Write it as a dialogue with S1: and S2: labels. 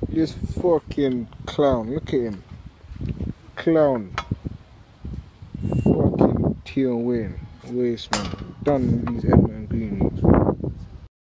S1: This fucking clown. Look at him. Clown. Fucking Tion Wayne. Waste man. Done with these Edmonton Green.